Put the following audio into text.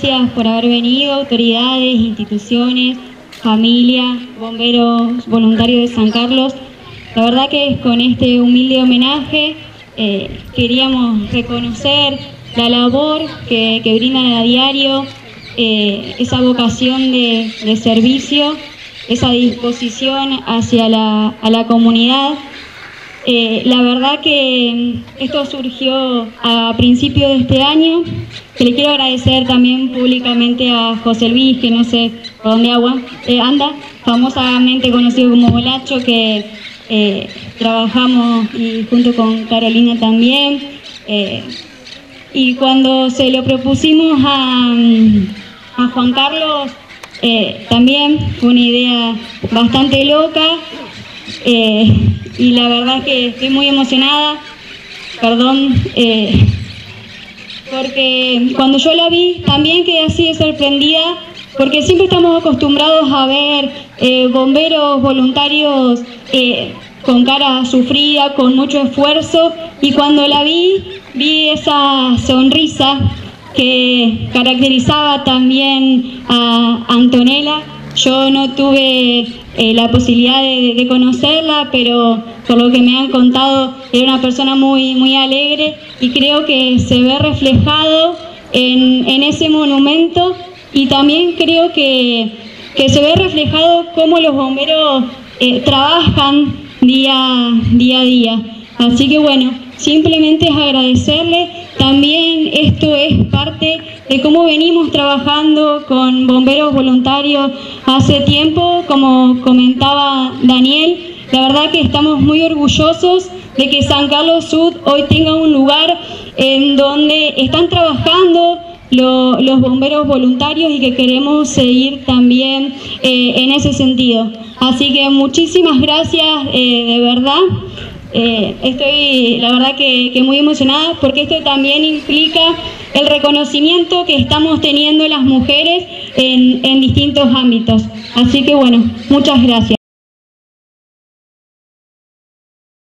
Gracias por haber venido, autoridades, instituciones, familia, bomberos voluntarios de San Carlos. La verdad que con este humilde homenaje queríamos reconocer la labor que brindan a diario, esa vocación de servicio, esa disposición hacia la comunidad. La verdad que esto surgió a principios de este año, que le quiero agradecer también públicamente a José Luis, que no sé por dónde anda, famosamente conocido como Bolacho, que trabajamos y junto con Carolina también. Y cuando se lo propusimos a Juan Carlos, también fue una idea bastante loca. Y la verdad que estoy muy emocionada, porque cuando yo la vi también quedé así de sorprendida, porque siempre estamos acostumbrados a ver bomberos voluntarios con cara sufrida, con mucho esfuerzo, y cuando la vi esa sonrisa que caracterizaba también a Antonella. Yo no tuve la posibilidad de conocerla, pero por lo que me han contado era una persona muy alegre, y creo que se ve reflejado en ese monumento, y también creo que se ve reflejado cómo los bomberos trabajan día a día. Así que bueno, simplemente es agradecerle. También esto es parte de cómo venimos trabajando con bomberos voluntarios hace tiempo, como comentaba Daniel. La verdad que estamos muy orgullosos de que San Carlos Sud hoy tenga un lugar en donde están trabajando los bomberos voluntarios, y que queremos seguir también en ese sentido. Así que muchísimas gracias, de verdad. Estoy la verdad que muy emocionada, porque esto también implica el reconocimiento que estamos teniendo las mujeres en distintos ámbitos. Así que bueno, muchas gracias.